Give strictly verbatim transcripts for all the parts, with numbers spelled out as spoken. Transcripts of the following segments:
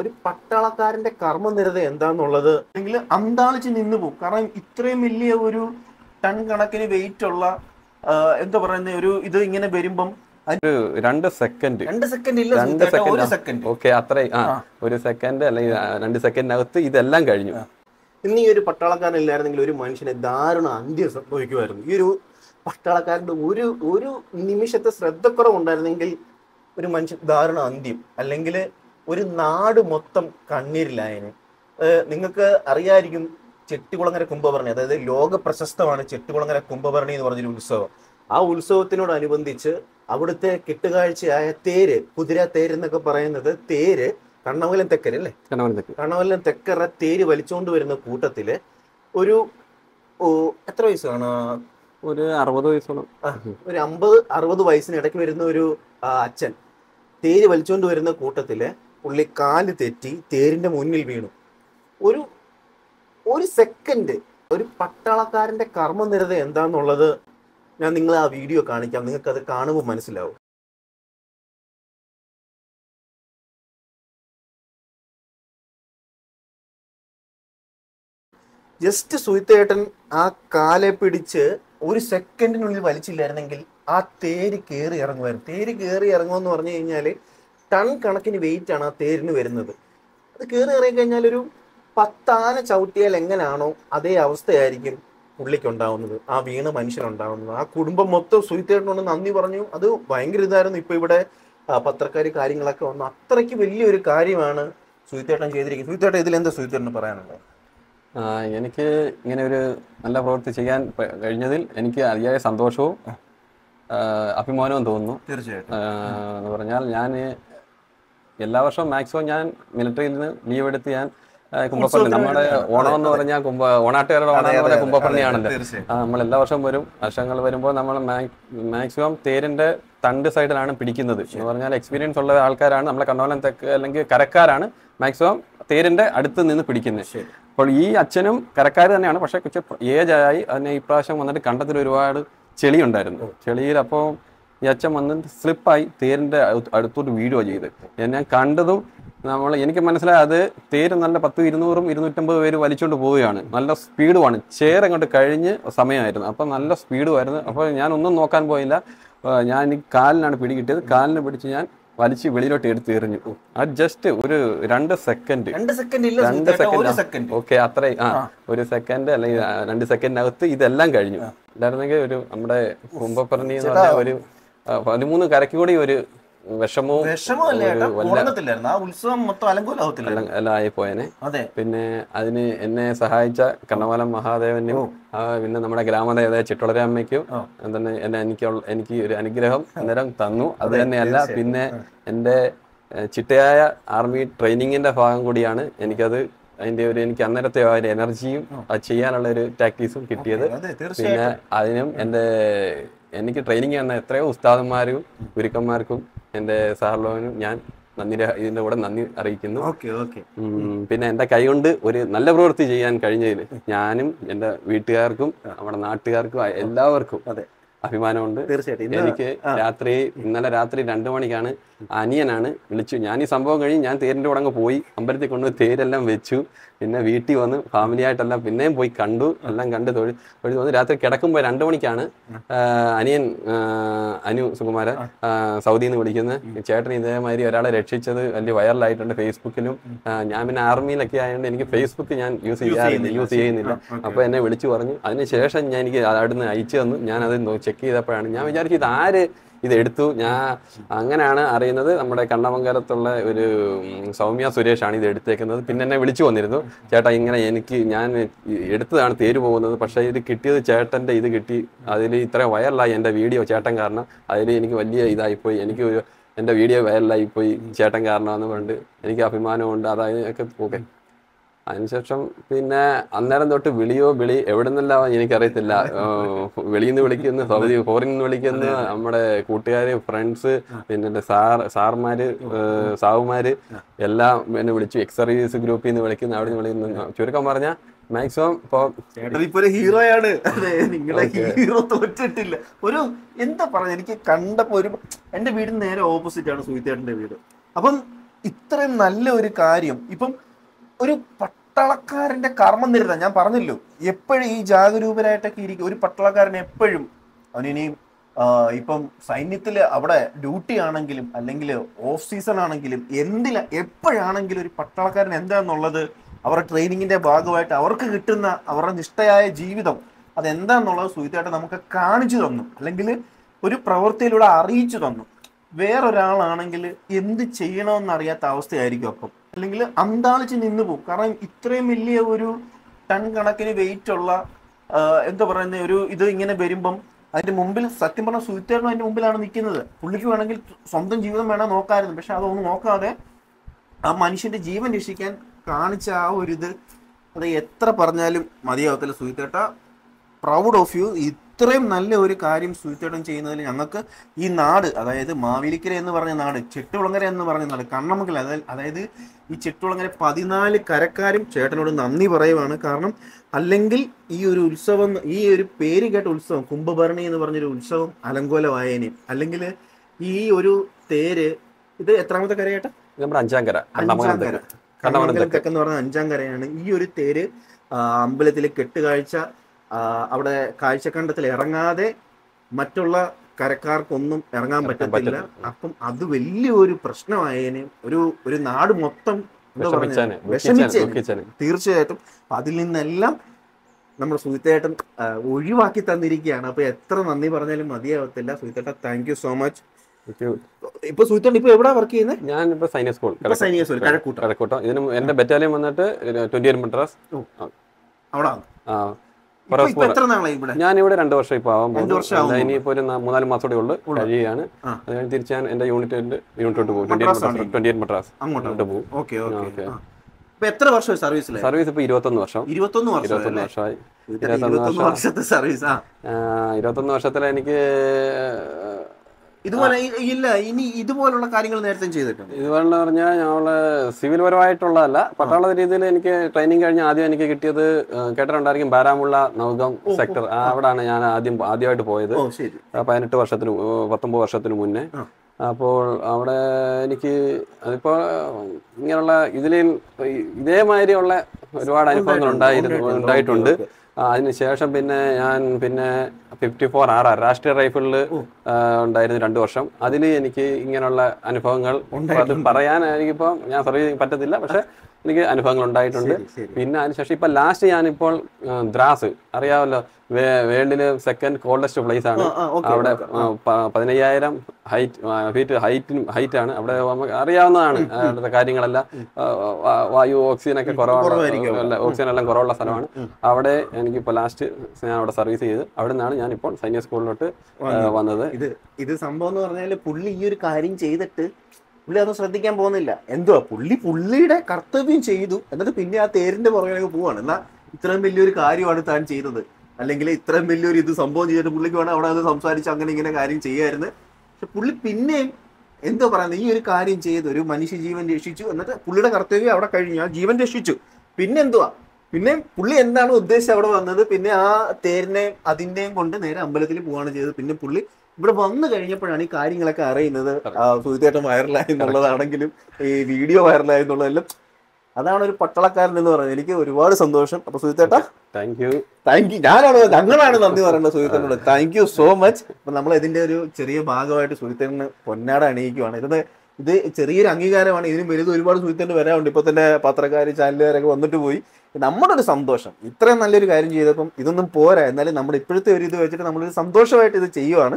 ഒരു പട്ടാളക്കാരന്റെ കർമ്മനിരത എന്താന്നുള്ളത് അല്ലെങ്കിൽ അന്താളിച്ച് നിന്ന് പോകും. കാരണം ഇത്രയും വലിയ ഒരു ടൺ കണക്കിന് വെയിറ്റ് ഉള്ള എന്താ പറയുന്ന ഒരു ഇത് ഇങ്ങനെ വരുമ്പം രണ്ട് സെക്കൻഡ് രണ്ട് സെക്കൻഡ് ഇല്ല രണ്ട് ഒരു സെക്കൻഡ് ഓക്കെ അത്ര ഒരു സെക്കൻഡ് അല്ലെങ്കിൽ രണ്ട് സെക്കൻഡിനകത്ത് ഇതെല്ലാം കഴിഞ്ഞു. ഇന്ന് ഈ ഒരു പട്ടാളക്കാരൻ ഇല്ലായിരുന്നെങ്കിൽ ഒരു മനുഷ്യനെ ദാരുണ അന്ത്യം സംഭവിക്കുമായിരുന്നു. ഈ ഒരു പട്ടാളക്കാരന്റെ ഒരു ഒരു നിമിഷത്തെ ശ്രദ്ധക്കുറവുണ്ടായിരുന്നെങ്കിൽ ഒരു മനുഷ്യൻ ദാരുണ അന്ത്യം, അല്ലെങ്കിൽ ഒരു നാട് മൊത്തം കണ്ണീരിലായതിന്. നിങ്ങൾക്ക് അറിയായിരിക്കും ചെട്ടികുളങ്ങര കുംഭഭരണി, അതായത് ലോക പ്രശസ്തമാണ് ചെട്ടികുളങ്ങര കുംഭഭരണി എന്ന് പറഞ്ഞൊരു ഉത്സവം. ആ ഉത്സവത്തിനോടനുബന്ധിച്ച് അവിടുത്തെ കെട്ടുകാഴ്ചയായ തേര്, കുതിര തേര് എന്നൊക്കെ പറയുന്നത്, തേര് കണ്ണമംഗലം തെക്കര് അല്ലേ, കണ്ണമംഗലം തെക്കറ തേര് വലിച്ചുകൊണ്ട് വരുന്ന കൂട്ടത്തില് ഒരു എത്ര വയസ്സാണ്, ഒരു അറുപത് വയസ്സോളം, ഒരു അമ്പത് അറുപത് വയസ്സിനിടയ്ക്ക് വരുന്ന ഒരു അച്ഛൻ തേര് വലിച്ചുകൊണ്ട് വരുന്ന കൂട്ടത്തില് പുള്ളി കാല് തെറ്റി തേരിന്റെ മുന്നിൽ വീണു. ഒരു ഒരു സെക്കൻഡ് ഒരു പട്ടാളക്കാരന്റെ കർമ്മനിരത എന്താന്നുള്ളത് ഞാൻ നിങ്ങളെ ആ വീഡിയോ കാണിക്കാം, നിങ്ങൾക്ക് അത് കാണുമ്പോൾ മനസ്സിലാവും. ജസ്റ്റ് സുഹിത്തേട്ടൻ ആ കാലെ പിടിച്ച് ഒരു സെക്കൻഡിനുള്ളിൽ വലിച്ചില്ലായിരുന്നെങ്കിൽ ആ തേര് കയറി ഇറങ്ങുമായിരുന്നു. തേര് കയറി ഇറങ്ങുമെന്ന് പറഞ്ഞു കഴിഞ്ഞാൽ ടൺ കണക്കിന് വെയിറ്റ് ആണ് ആ തേരിന് വരുന്നത്. അത് കയറി ഇറങ്ങി കഴിഞ്ഞാൽ ഒരു പത്താന ചവിട്ടിയാൽ എങ്ങനെയാണോ അതേ അവസ്ഥയായിരിക്കും പുള്ളിക്ക് ഉണ്ടാവുന്നത്, ആ വീണ മനുഷ്യനുണ്ടാവുന്നത്. ആ കുടുംബം മൊത്തം സുഹിത്തേട്ടനോട് നന്ദി പറഞ്ഞു. അത് ഭയങ്കര ഇതായിരുന്നു. ഇപ്പൊ ഇവിടെ പത്രക്കാർ കാര്യങ്ങളൊക്കെ വന്നു. അത്രയ്ക്ക് വലിയൊരു കാര്യമാണ് സുഹിത്തേട്ടൻ ചെയ്തിരിക്കുന്നത്. സുഹിത്തേട്ടൻ ഇതിലെന്താ സുഹിത്തേട്ടന് പറയാനുള്ളത്? എനിക്ക് ഇങ്ങനെ ഒരു നല്ല പ്രവൃത്തി ചെയ്യാൻ കഴിഞ്ഞതിൽ എനിക്ക് അതിയായ സന്തോഷവും അഭിമാനവും തോന്നുന്നു. തീർച്ചയായിട്ടും. എന്ന് പറഞ്ഞാൽ ഞാൻ എല്ലാ വർഷവും മാക്സിമം ഞാൻ മിലിറ്ററിയിൽ നിന്ന് ലീവ് എടുത്ത് ഞാൻ കുംഭപ്പള്ളി, നമ്മുടെ ഓണം എന്ന് പറഞ്ഞാൽ കുംഭ ഓണാട്ടുകാരുടെ ഓണം എന്ന് പറഞ്ഞാൽ കുംഭപ്പള്ളിയാണല്ലോ. നമ്മൾ എല്ലാ വർഷവും വരും. വർഷങ്ങൾ വരുമ്പോൾ നമ്മൾ മാക്സിമം തേരിന്റെ തണ്ട് സൈഡിലാണ് പിടിക്കുന്നത്. എന്ന് പറഞ്ഞാൽ എക്സ്പീരിയൻസ് ഉള്ള ആൾക്കാരാണ്, നമ്മളെ കണ്ണമംഗലം തെക്ക് അല്ലെങ്കിൽ കരക്കാരാണ് മാക്സിമം തേരിന്റെ അടുത്ത് നിന്ന് പിടിക്കുന്നത്. അപ്പോൾ ഈ അച്ഛനും കരക്കാർ തന്നെയാണ്, പക്ഷെ കുറച്ച് ഏജ് ആയി. അതിനെ ഇപ്രാവശ്യം വന്നിട്ട് കണ്ടത്തിൽ ഒരുപാട് ചെളി ഉണ്ടായിരുന്നു. ചെളിയിൽ അപ്പോൾ ഈ അച്ഛൻ വന്നിട്ട് സ്ലിപ്പായി തേരിന്റെ അടുത്തോട്ട് വീഴുകയാണ് ചെയ്ത്. ഞാൻ കണ്ടതും നമ്മൾ എനിക്ക് മനസ്സിലായി അത് തേര് നല്ല പത്ത് ഇരുന്നൂറും ഇരുന്നൂറ്റമ്പത് പേര് വലിച്ചുകൊണ്ട് പോവുകയാണ്. നല്ല സ്പീഡുമാണ്. ചേർ അങ്ങോട്ട് കഴിഞ്ഞ് സമയമായിരുന്നു. അപ്പം നല്ല സ്പീഡുമായിരുന്നു. അപ്പോൾ ഞാൻ ഒന്നും നോക്കാൻ പോയില്ല. ഞാൻ ഈ കാലിനാണ് പിടി കിട്ടിയത്. കാലിന് പിടിച്ച് ഞാൻ വലിച്ച് വെളിയിലോട്ട് എടുത്ത് എറിഞ്ഞു. അത് ജസ്റ്റ് ഒരു രണ്ട് സെക്കൻഡ് രണ്ട് സെക്കൻഡ് രണ്ട് സെക്കൻഡ് ഓക്കെ അത്ര ആ ഒരു സെക്കൻഡ് അല്ലെങ്കിൽ രണ്ട് സെക്കൻഡിനകത്ത് ഇതെല്ലാം കഴിഞ്ഞു. ഇല്ലായിരുന്നെങ്കിൽ ഒരു നമ്മുടെ കുംഭഭരണി എന്ന് പറഞ്ഞ ഒരു പതിമൂന്ന് കരയ്ക്ക് കൂടി ഒരു വിഷമവും എല്ലാം ആയിപ്പോയനെ. പിന്നെ അതിന് എന്നെ സഹായിച്ച കണ്ണമംഗലം മഹാദേവനും പിന്നെ നമ്മുടെ ഗ്രാമദേവത ചിട്ടളരമ്മയ്ക്കും എന്താണ് എന്നെ എനിക്ക് എനിക്ക് ഒരു അനുഗ്രഹം അന്നേരം തന്നു. അത് തന്നെയല്ല, പിന്നെ എൻ്റെ ചിട്ടയായ ആർമി ട്രെയിനിങ്ങിന്റെ ഭാഗം കൂടിയാണ് എനിക്കത്. അതിന്റെ ഒരു എനിക്ക് അന്നേരത്തെ ആ ഒരു എനർജിയും അത് ചെയ്യാനുള്ള ഒരു ടാക്ടീസും കിട്ടിയത്. പിന്നെ അതിനും എൻ്റെ എനിക്ക് ട്രെയിനിങ് തന്ന എത്രയോ ഉസ്താദന്മാരും ഗുരുക്കന്മാർക്കും എൻ്റെ സാർലോനും ഞാൻ നന്ദി ഇതിന്റെ കൂടെ നന്ദി അറിയിക്കുന്നു. പിന്നെ എൻ്റെ കൈകൊണ്ട് ഒരു നല്ല പ്രവൃത്തി ചെയ്യാൻ കഴിഞ്ഞതിൽ ഞാനും എൻ്റെ വീട്ടുകാർക്കും നമ്മുടെ നാട്ടുകാർക്കും എല്ലാവർക്കും അഭിമാനമുണ്ട്. തീർച്ചയായിട്ടും. എനിക്ക് രാത്രി ഇന്നലെ രാത്രി രണ്ടു മണിക്കാണ് അനിയനാണ് വിളിച്ചു. ഞാൻ ഈ സംഭവം കഴിഞ്ഞ് ഞാൻ തേരിന്റെ കൂടെ അങ്ങ് പോയി അമ്പലത്തിൽ കൊണ്ടുപോയി തേരെല്ലാം വെച്ചു. പിന്നെ വീട്ടിൽ വന്ന് ഫാമിലി ആയിട്ടെല്ലാം പിന്നെയും പോയി കണ്ടു. എല്ലാം കണ്ട് തൊഴിൽ തൊഴിൽ വന്ന് രാത്രി കിടക്കുമ്പോൾ രണ്ടു മണിക്കാണ് അനിയൻ അനു സുകുമാരൻ സൗദിയിൽ നിന്ന് വിളിക്കുന്നത്. ചേട്ടൻ ഇതേമാതിരി ഒരാളെ രക്ഷിച്ചത് വലിയ വൈറലായിട്ടുണ്ട് ഫേസ്ബുക്കിലും. ഞാൻ പിന്നെ ആർമിയിലൊക്കെ ആയതുകൊണ്ട് എനിക്ക് ഫേസ്ബുക്ക് ഞാൻ യൂസ് ചെയ്യാറില്ല യൂസ് ചെയ്യുന്നില്ല. അപ്പോൾ എന്നെ വിളിച്ചു പറഞ്ഞു. അതിനുശേഷം ഞാൻ എനിക്ക് അവിടുന്ന് അയച്ചു തന്നു. ഞാൻ അത് ചെക്ക് ചെയ്തപ്പോഴാണ് ഞാൻ വിചാരിച്ചു ഇത് ആര് ഇത് എടുത്തു. ഞാൻ അങ്ങനെയാണ് അറിയുന്നത് നമ്മുടെ കണ്ണമംഗലത്തുള്ള ഒരു സൗമ്യ സുരേഷാണ് ഇത് എടുത്തേക്കുന്നത്. പിന്നെ എന്നെ വിളിച്ചു വന്നിരുന്നു, ചേട്ടാ ഇങ്ങനെ എനിക്ക് ഞാൻ എടുത്തതാണ് തേര് പോകുന്നത്, പക്ഷേ ഇത് കിട്ടിയത് ചേട്ടൻ്റെ ഇത് കിട്ടി, അതിൽ ഇത്ര വൈറലായി എൻ്റെ വീഡിയോ ചേട്ടൻ കാരണം. അതിൽ എനിക്ക് വലിയ ഇതായിപ്പോയി, എനിക്ക് എൻ്റെ വീഡിയോ വൈറലായിപ്പോയി ചേട്ടൻ കാരണമെന്ന് കൊണ്ട് എനിക്ക് അഭിമാനമുണ്ട്. അതായത് ഓക്കെ. അതിനുശേഷം പിന്നെ അന്നേരം തൊട്ട് വിളിയോ വിളി എവിടെ നിന്നല്ല എനിക്കറിയത്തില്ല. വെളിയിൽ നിന്ന് വിളിക്കുന്നു, സൗദി ഫോറിൻ നിന്ന് വിളിക്കുന്നു, നമ്മുടെ കൂട്ടുകാര് ഫ്രണ്ട്സ് പിന്നെ സാർ സാർമാര് സാവുമാര് എല്ലാം എന്നെ വിളിച്ചു. എക്സ് സർവീസ് ഗ്രൂപ്പിൽ നിന്ന് വിളിക്കുന്നു, അവിടെ നിന്ന് വിളിക്കുന്നു. ചുരുക്കം പറഞ്ഞാൽ മാക്സിമം ഇപ്പൊ ഒരു ഹീറോയാണ്. നിങ്ങളെ ഹീറോ തോറ്റിട്ടില്ല. ഒരു എന്താ പറഞ്ഞ എനിക്ക് കണ്ടപ്പോ ഒരു എന്റെ വീടിന് നേരെ ഓപ്പോസിറ്റ് ആണ് സുഹിത്തേട്ടന്റെ വീട്. അപ്പം ഇത്രയും നല്ല ഒരു കാര്യം ഇപ്പം ഒരു പട്ടാളക്കാരന്റെ കർമ്മം നിരത ഞാൻ പറഞ്ഞല്ലോ, എപ്പോഴും ഈ ജാഗരൂകരായിട്ടൊക്കെ ഇരിക്കും. ഒരു പട്ടാളക്കാരൻ എപ്പോഴും അവനിനിയും ഇപ്പം സൈന്യത്തിൽ അവിടെ ഡ്യൂട്ടി ആണെങ്കിലും അല്ലെങ്കിൽ ഓഫ് സീസൺ ആണെങ്കിലും എന്തില എപ്പോഴാണെങ്കിലും ഒരു പട്ടാളക്കാരൻ എന്താന്നുള്ളത് അവരുടെ ട്രെയിനിങ്ങിന്റെ ഭാഗമായിട്ട് അവർക്ക് കിട്ടുന്ന അവരുടെ നിഷ്ഠയായ ജീവിതം അതെന്താന്നുള്ളത് സുഹിത്തേട്ടൻ നമുക്ക് കാണിച്ചു തന്നു, അല്ലെങ്കിൽ ഒരു പ്രവൃത്തിയിലൂടെ അറിയിച്ചു തന്നു. വേറൊരാളാണെങ്കിൽ എന്ത് ചെയ്യണമെന്നറിയാത്ത അവസ്ഥയായിരിക്കും അപ്പം, അല്ലെങ്കിൽ അന്താളിച്ച് നിന്ന് പോകും. കാരണം ഇത്രയും വലിയ ഒരു ടൺ കണക്കിന് വെയിറ്റ് ഉള്ള എന്താ പറയുന്ന ഒരു ഇത് ഇങ്ങനെ വരുമ്പം അതിന്റെ മുമ്പിൽ സത്യം പറഞ്ഞ സുഹിത്തേട്ടനും അതിന്റെ മുമ്പിലാണ് നിൽക്കുന്നത്. പുള്ളിക്ക് വേണമെങ്കിൽ സ്വന്തം ജീവിതം വേണം നോക്കാമായിരുന്നു, പക്ഷെ അതൊന്നും നോക്കാതെ ആ മനുഷ്യന്റെ ജീവൻ രക്ഷിക്കാൻ കാണിച്ച ആ ഒരു ഇത് അത് എത്ര പറഞ്ഞാലും മതിയാവത്തില്ല. സുഹിത്തേട്ട, പ്രൗഡ് ഓഫ് യു. ഇത്രയും നല്ല ഒരു കാര്യം സുഹിത്തേട്ടൻ ചെയ്യുന്നതിൽ ഞങ്ങൾക്ക് ഈ നാട്, അതായത് മാവേലിക്കര എന്ന് പറഞ്ഞ നാട്, ചെട്ടുകുളങ്ങര എന്ന് പറഞ്ഞ നാട്, കണ്ണമംഗലം, അതായത് അതായത് ഈ ചെട്ടുകുളങ്ങര പതിനാല് കരക്കാരും ചേട്ടനോട് നന്ദി പറയുവാണ്. കാരണം അല്ലെങ്കിൽ ഈ ഒരു ഉത്സവം, ഈ ഒരു പേര് കേട്ട ഉത്സവം കുംഭഭരണി എന്ന് പറഞ്ഞൊരു ഉത്സവം അലങ്കോലമായേനെയും, അല്ലെങ്കിൽ ഈ ഒരു തേര് ഇത് എത്രാമത്തെ കര ചേട്ടാ? നമ്മുടെ അഞ്ചാം കര, അഞ്ചാം കര, കണ്ണമംഗലം തെക്കെന്ന് പറഞ്ഞ അഞ്ചാം കരയാണ്. ഈ ഒരു തേര് അമ്പലത്തിലെ കെട്ടുകാഴ്ച അവിടെ കാഴ്ചക്കണ്ടത്തിൽ ഇറങ്ങാതെ മറ്റുള്ള കരക്കാർക്കൊന്നും ഇറങ്ങാൻ പറ്റത്തില്ല. അപ്പം അത് വലിയൊരു പ്രശ്നമായേനെ, ഒരു ഒരു നാട് മൊത്തം എന്താ പറയുക വിഷമിച്ചേനെ തീർച്ചയായിട്ടും. അതിൽ നിന്നെല്ലാം നമ്മുടെ സുഹിത്തേട്ടൻ ഒഴിവാക്കി തന്നിരിക്കുകയാണ്. അപ്പൊ എത്ര നന്ദി പറഞ്ഞാലും മതിയാവത്തില്ല. സുഹിത്തേട്ടൻ, താങ്ക് യു സോ മച്ച്. ഇപ്പൊ സുഹിത്തേട്ടൻ ഇപ്പൊ എവിടെ വർക്ക് ചെയ്യുന്നത്? ഞാൻ ഇപ്പൊ സൈനിക സ്കൂൾ സൈനിക സ്കൂൾ കഴക്കൂട്ടം. കഴക്കൂട്ടം. ഇതിന് എന്റെ ബറ്റാലിയൻ വന്നിട്ട് ട്വന്റി എയ്റ്റ് മദ്രാസ് അവിടെ. ഞാൻ ഇവിടെ രണ്ടു വർഷം ഇപ്പൊ ആവാൻ പോകുന്നു. ഇനിയിപ്പോ ഒരു മൂന്നാല് മാസം കൂടെ ഉള്ളു കഴിയുകയാണ്. അത് കഴിഞ്ഞ് തിരിച്ച് ഞാൻ എന്റെ യൂണിറ്റ് യൂണിറ്റോട്ട് പോകും. ട്വന്റി എയ്റ്റ് മദ്രാസ് അങ്ങോട്ട് പോകും. എത്ര വർഷം സർവീസ്? സർവീസ് ഇപ്പൊ ഇരുപത്തൊന്ന് വർഷം. ഇരുപത്തൊന്ന് വർഷമായി. ഇരുപത്തൊന്ന് വർഷത്തെ സർവീസ്. ഇരുപത്തൊന്ന് വർഷത്തില് എനിക്ക് ഇതുപോലെ ഇല്ല ഇനി ഇതുപോലുള്ള കാര്യങ്ങൾ നേരത്തെ ചെയ്തിട്ടുണ്ട്. ഇതുപോലെ പറഞ്ഞാൽ ഞങ്ങള് സിവിൽ പരമായിട്ടുള്ളതല്ല, പട്ടാള രീതിയിൽ എനിക്ക് ട്രെയിനിങ് കഴിഞ്ഞ് ആദ്യം എനിക്ക് കിട്ടിയത് കേട്ടിട്ടുണ്ടായിരിക്കും ബാരാമുള്ള നൗകം സെക്ടർ. അവിടാണ് ഞാൻ ആദ്യം ആദ്യമായിട്ട് പോയത്, പതിനെട്ട് വർഷത്തിന് പത്തൊമ്പത് വർഷത്തിന് മുന്നേ. അപ്പോൾ അവിടെ എനിക്ക് അതിപ്പോ ഇങ്ങനെയുള്ള ഇതിൽ ഇതേമാതിരിയുള്ള ഒരുപാട് അനുഭവങ്ങൾ ഉണ്ടായിരുന്നു ഉണ്ടായിട്ടുണ്ട്. അതിനുശേഷം പിന്നെ ഞാൻ പിന്നെ ഫിഫ്റ്റി ഫോർ ആർ ആർ രാഷ്ട്രീയ റൈഫിളിൽ ഉണ്ടായിരുന്നു രണ്ടു വർഷം. അതിൽ എനിക്ക് ഇങ്ങനെയുള്ള അനുഭവങ്ങൾ അത് പറയാൻ എനിക്കിപ്പോൾ ഞാൻ സർവീസ് പറ്റത്തില്ല, പക്ഷെ എനിക്ക് അനുഭവങ്ങൾ ഉണ്ടായിട്ടുണ്ട്. പിന്നെ അതിനുശേഷം ഇപ്പൊ ലാസ്റ്റ് ഞാനിപ്പോൾ ദ്രാസ് അറിയാമല്ലോ, വേൾഡില് സെക്കൻഡ് കോൾഡസ്റ്റ് പ്ലേസ് ആണ്. അവിടെ പതിനയ്യായിരം ഹൈറ്റ് ഫീറ്റ് ഹൈറ്റ് ഹൈറ്റ് ആണ്. അവിടെ നമുക്ക് അറിയാവുന്നതാണ് അവിടുത്തെ കാര്യങ്ങളെല്ലാം. വായു ഓക്സിജൻ ഒക്കെ കുറവുള്ള ഓക്സിജൻ എല്ലാം കുറവുള്ള സ്ഥലമാണ്. അവിടെ എനിക്കിപ്പോൾ ലാസ്റ്റ് ഞാൻ അവിടെ സർവീസ് ചെയ്ത് അവിടെ നിന്നാണ് ഞാനിപ്പോൾ സൈനിക സ്കൂളിലോട്ട് വന്നത്. ഇത് ഇത് സംഭവം എന്ന് പറഞ്ഞാൽ പുള്ളി ഈ ഒരു കാര്യം ചെയ്തിട്ട് പുള്ളി അതൊന്നും ശ്രദ്ധിക്കാൻ പോകുന്നില്ല. എന്തുവാ പുള്ളി പുള്ളിയുടെ കർത്തവ്യം ചെയ്തു, എന്നിട്ട് പിന്നെ ആ തേരിന്റെ പുറകിലേക്ക് പോവാണ്. എന്നാ ഇത്രയും വലിയൊരു കാര്യമാണ് താൻ ചെയ്തത്, അല്ലെങ്കിൽ ഇത്രയും വലിയൊരു ഇത് സംഭവം ചെയ്തിട്ട് പുള്ളിക്ക് വേണം അവിടെ അത് സംസാരിച്ച് അങ്ങനെ ഇങ്ങനെ കാര്യം ചെയ്യായിരുന്നു. പക്ഷെ പുള്ളി പിന്നെയും എന്തോ പറയുന്നത് ഈ ഒരു കാര്യം ചെയ്തു, ഒരു മനുഷ്യ ജീവൻ രക്ഷിച്ചു, എന്നിട്ട് പുള്ളിയുടെ കർത്തവ്യം അവിടെ കഴിഞ്ഞു, ആ ജീവൻ രക്ഷിച്ചു. പിന്നെ എന്തുവാ പിന്നെ പുള്ളി എന്താണ് ഉദ്ദേശിച്ച് അവിടെ വന്നത്, പിന്നെ ആ തേരിനെയും അതിന്റെയും കൊണ്ട് നേരെ അമ്പലത്തിൽ പോവാണ് ചെയ്തത്. പിന്നെ പുള്ളി ഇവിടെ വന്നു കഴിഞ്ഞപ്പോഴാണ് ഈ കാര്യങ്ങളൊക്കെ അറിയുന്നത്. സുഹിത്തേട്ടൻ വൈറലായി എന്നുള്ളതാണെങ്കിലും ഈ വീഡിയോ വൈറലായി എന്നുള്ളതെല്ലാം. അതാണ് ഒരു പട്ടാളക്കാരൻ എന്ന് പറയുന്നത്. എനിക്ക് ഒരുപാട് സന്തോഷം. അപ്പൊ സുഹിത്തേട്ടാ താങ്ക് യു താങ്ക് യു ഞാനാണ് ഞങ്ങളാണ് നന്ദി പറയേണ്ടത് സുഹിത്തേട്ടനോട്. Thank you so much. അപ്പൊ നമ്മൾ ഇതിന്റെ ഒരു ചെറിയ ഭാഗമായിട്ട് സുഹിത്തേട്ടന് പൊന്നാട അണിയിക്കുവാണ്. ഇത് ഇത് ചെറിയൊരു അംഗീകാരമാണ്. ഇതിനും വലുത് ഒരുപാട് സുഹിത്തേട്ടന് വരാറുണ്ട്. ഇപ്പൊ തന്നെ പത്രക്കാർ ചാനലുകാരൊക്കെ വന്നിട്ട് പോയി. നമ്മുടെ ഒരു സന്തോഷം, ഇത്രയും നല്ലൊരു കാര്യം ചെയ്തപ്പം ഇതൊന്നും പോരാ, എന്നാലും നമ്മുടെ ഇപ്പോഴത്തെ ഒരു ഇത് വെച്ചിട്ട് നമ്മളൊരു സന്തോഷമായിട്ട് ഇത് ചെയ്യുവാണ്.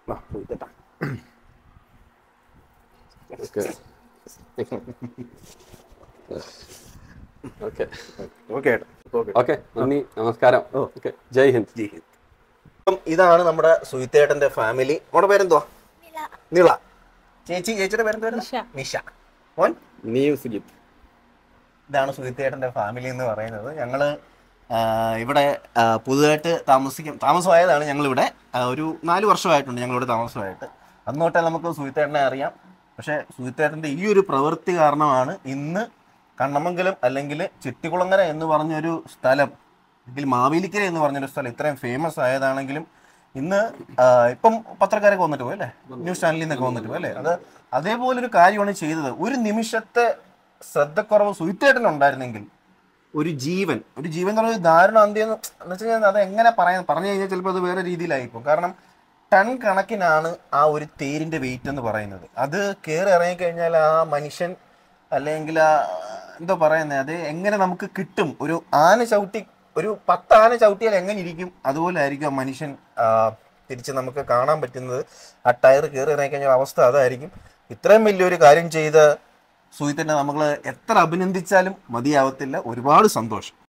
നമസ്കാരം. ജയ് ഹിന്ദ്. ജയ് ഹിന്ദ്. അപ്പം ഇതാണ് നമ്മുടെ സുഹിത്തേട്ടന്റെ ഫാമിലി. നമ്മുടെ പേരെന്തുവാ? നിള. ചേച്ചി ചേച്ചിയുടെ പേരെന്തുവാ? നിഷ. മോൻ സുജിത്ത്. ഇതാണ് സുഹിത്തേട്ടന്റെ ഫാമിലി എന്ന് പറയുന്നത്. ഞങ്ങള് ഇവിടെ പുതുതായിട്ട് താമസിക്കും താമസമായതാണ്. ഞങ്ങളിവിടെ ഒരു നാല് വർഷമായിട്ടുണ്ട് ഞങ്ങളിവിടെ താമസമായിട്ട്. അന്നോട്ടേ നമുക്ക് സുഹിത്തേട്ടനെ അറിയാം. പക്ഷെ സുഹിത്തേട്ടന്റെ ഈ ഒരു പ്രവൃത്തി കാരണമാണ് ഇന്ന് കണ്ണമംഗലം അല്ലെങ്കിൽ ചെട്ടികുളങ്ങര എന്ന് പറഞ്ഞൊരു സ്ഥലം, അല്ലെങ്കിൽ മാവേലിക്കര എന്ന് പറഞ്ഞൊരു സ്ഥലം ഇത്രയും ഫേമസ് ആയതാണെങ്കിലും ഇന്ന് ഇപ്പം പത്രക്കാരൊക്കെ വന്നിട്ട് പോയി അല്ലേ, ന്യൂസ് ചാനലിൽ നിന്നൊക്കെ വന്നിട്ട് പോയി അല്ലേ. അത് അതേപോലൊരു കാര്യമാണ് ചെയ്തത്. ഒരു നിമിഷത്തെ ശ്രദ്ധക്കുറവ് സുഹിത്തേട്ടനുണ്ടായിരുന്നെങ്കിൽ ഒരു ജീവൻ ഒരു ജീവൻ എന്ന് പറഞ്ഞാൽ ദാരുണ അന്ത്യം എന്ന് വെച്ച് കഴിഞ്ഞാൽ അത് എങ്ങനെ പറയാൻ പറഞ്ഞു കഴിഞ്ഞാൽ ചിലപ്പോൾ അത് വേറെ രീതിയിലായിരിക്കും. കാരണം ടൺ കണക്കിനാണ് ആ ഒരു തേരിന്റെ വെയിറ്റ് എന്ന് പറയുന്നത്. അത് കയറി ഇറങ്ങിക്കഴിഞ്ഞാൽ ആ മനുഷ്യൻ അല്ലെങ്കിൽ ആ എന്തോ പറയുന്നത്, അത് എങ്ങനെ നമുക്ക് കിട്ടും? ഒരു ആന ചവിട്ടി ഒരു പത്ത് ആന ചവിട്ടിയാൽ എങ്ങനെ ഇരിക്കും അതുപോലെ ആയിരിക്കും ആ മനുഷ്യൻ തിരിച്ച് നമുക്ക് കാണാൻ പറ്റുന്നത്. ആ ടയർ കയറി ഇറങ്ങിക്കഴിഞ്ഞാൽ അവസ്ഥ അതായിരിക്കും. ഇത്രയും വലിയൊരു കാര്യം ചെയ്ത സുഹിത്തിനെ നമ്മൾ എത്ര അഭിനന്ദിച്ചാലും മതിയാവത്തില്ല. ഒരുപാട് സന്തോഷം.